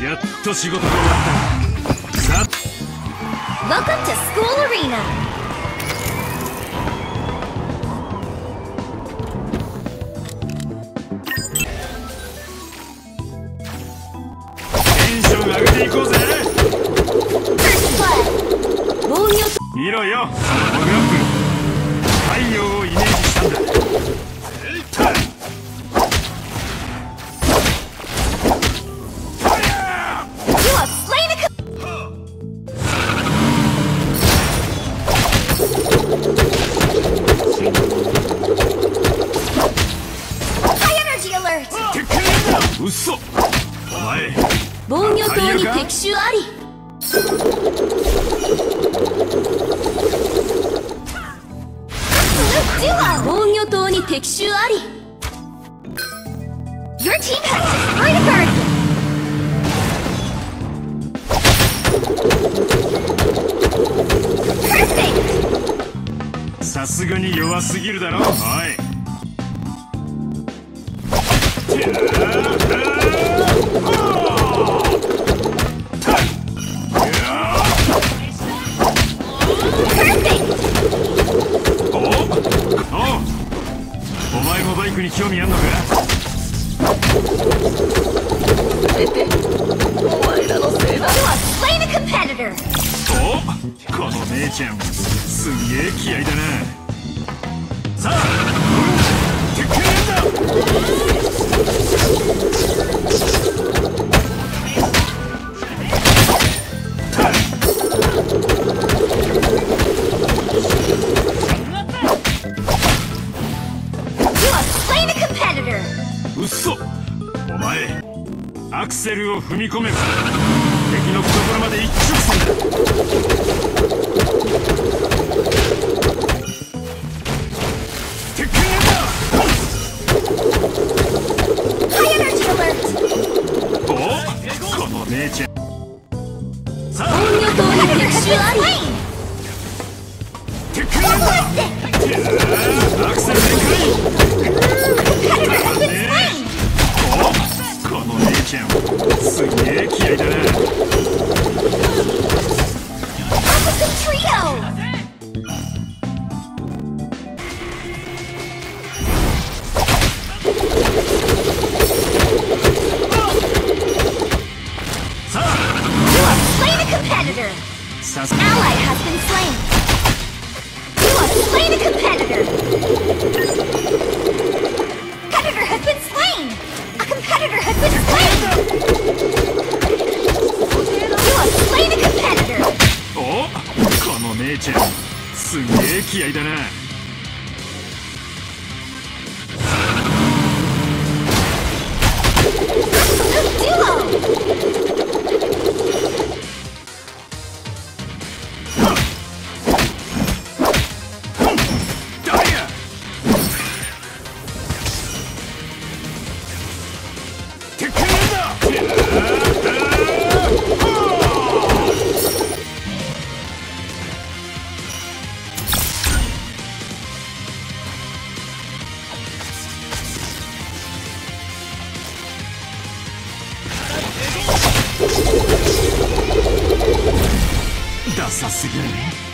やっと仕事が終わった。さあ Welcome to School Arena. テンション上げていこうぜ。 First blood. 防御と見ろよ、そのモグラップ。太陽をイメージしたんだ。 You have slain a High energy alert. 嘘。お前防御塔に敵襲あり。防御塔に敵襲あり。Your team has destroyed a guardian. さすがに弱すぎるだろ。おい。お前もバイクに興味あんのか。 お前らのせいだ。You have slain a competitor. お、この姉ちゃんすんげえ気合いだな。さあ、鉄拳うっそ。お前アクセルを踏み込めば敵の懐まで一直線だ。鉄拳だ。お、この姉ちゃん。さあ、 防御塔に敵襲あり。 鉄拳だ。アクセルでかい。この姉ちゃんすげえ気合いだな。さあ、さすが Ally has been slain. You have slain a competitor. Competitor has been slain. A competitor has been slain. You have slain a competitor. お、この姉ちゃんすげえ気合いだな。ダサすぎるね。